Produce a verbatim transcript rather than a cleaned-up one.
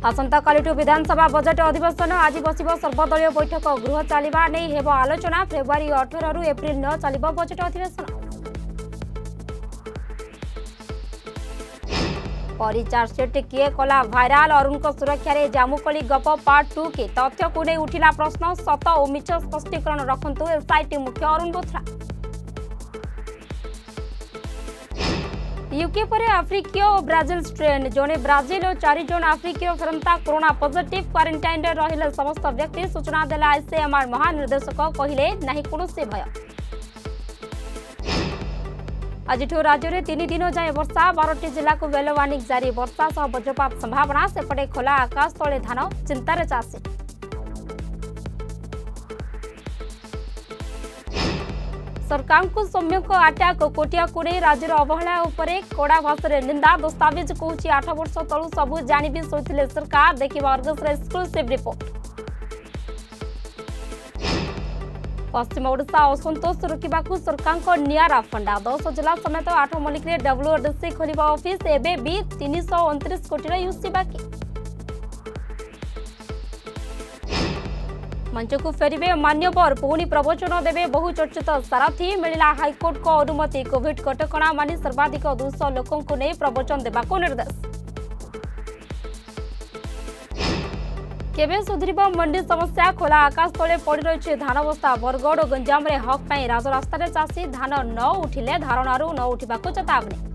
आसंता कालिठू विधानसभा budget अधिवेशन आज बसिब सर्वदलीय बैठक गृह चलिबा नै हेब आलोचना फेब्रुआरी अठारह रु एप्रिल नौ चलिब बजेट अधिवेशन। परिचार्जशीट किए कला भाइराल अरुण को सुरक्षा रे जामुकली गप पार्ट टू के तथ्य को नहीं उठिला प्रश्न सत और मिछ स्पष्टीकरण रखंतु एसआईटी मुख्य अरुण बोथरा। यूके पर आफ्रिकीय और ब्राजिल स्ट्रेन जने ब्राजिल और चार जन आफ्रिकीय फेरंता कोरोना पॉजिटिव क्वारंटाइन रे रहिले समस्त व्यक्ति सूचना देला आईसीएमआर महानिर्देशक कहिले नहीं कोनोसी भय। आज राज्य में तीन दिन जाए वर्षा बारह जिला को येलो वार्निंग जारी वर्षा सह वज्रपात संभावना सेपटे खोला आकाश तले धान चिंतार चाषी। सरकार को सौम्य को अटैक कोटिया को राज्य अवहेला उपरे कड़ा भाषा निंदा दस्तावेज कहूँ आठ वर्ष तलू सबू जानी शोते सरकार देखा एक्सक्लूसिव रिपोर्ट। पश्चिम ओडिशा असंतोष रोकवा सरकार नियारा फंडा दस जिला समेत आठ मलिक डब्ल्यूडीसी खोल ऑफिस एवं भी तीन सौ उनतीस कोटी यूसी बाकी। मंच को फेरिबे मान्यवर पुणी प्रवचन देवे बहुचर्चित सारथी मिला हाईकोर्ट को अनुमति कोविड कटकणा मानि सर्वाधिक दुईश लोकों को नहीं प्रवचन देवा निर्देश। केबे सुधरिब मंडी समस्या खोला आकाश तले पड़ रही धान बस्ता बरगड़ और गंजाम रे हक पाई राजरास्तार चाषी धान न उठिले धारणारू न उठा चेतावनी।